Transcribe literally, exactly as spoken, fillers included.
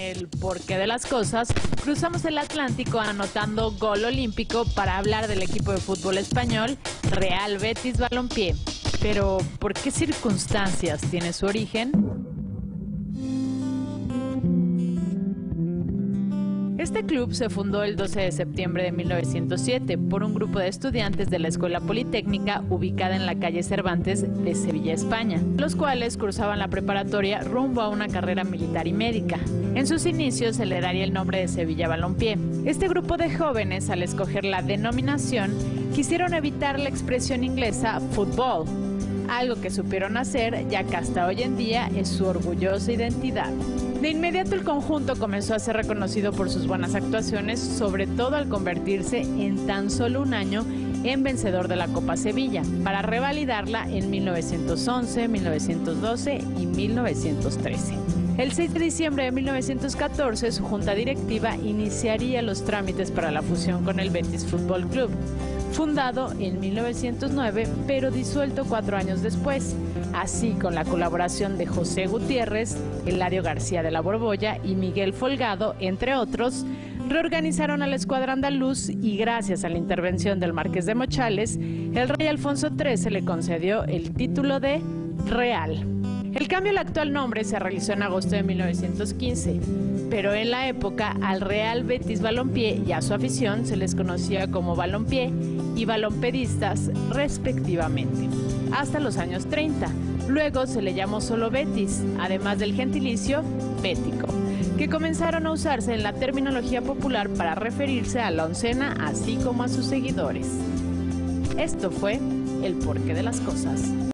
el porqué de las cosas, cruzamos el Atlántico anotando gol olímpico para hablar del equipo de fútbol español Real Betis Balompié. Pero, ¿por qué circunstancias tiene su origen? Este club se fundó el doce de septiembre de mil novecientos siete por un grupo de estudiantes de la Escuela Politécnica ubicada en la calle Cervantes de Sevilla, España, los cuales cursaban la preparatoria rumbo a una carrera militar y médica. En sus inicios se le daría el nombre de Sevilla Balompié. Este grupo de jóvenes, al escoger la denominación, quisieron evitar la expresión inglesa fútbol, algo que supieron hacer ya que hasta hoy en día es su orgullosa identidad. De inmediato el conjunto comenzó a ser reconocido por sus buenas actuaciones, sobre todo al convertirse en tan solo un año en vencedor de la Copa Sevilla, para revalidarla en mil novecientos once, mil novecientos doce y mil novecientos trece. El seis de diciembre de mil novecientos catorce, su junta directiva iniciaría los trámites para la fusión con el Betis Fútbol Club, fundado en mil novecientos nueve, pero disuelto cuatro años después. Así, con la colaboración de José Gutiérrez, Eladio García de la Borbolla y Miguel Folgado, entre otros, reorganizaron a la escuadra andaluz y gracias a la intervención del Marqués de Mochales, el rey Alfonso trece le concedió el título de Real. El cambio al actual nombre se realizó en agosto de mil novecientos quince, pero en la época al Real Betis Balompié y a su afición se les conocía como Balompié y Balompedistas respectivamente, hasta los años treinta. Luego se le llamó solo Betis, además del gentilicio bético, que comenzaron a usarse en la terminología popular para referirse a la oncena así como a sus seguidores. Esto fue el porqué de las cosas.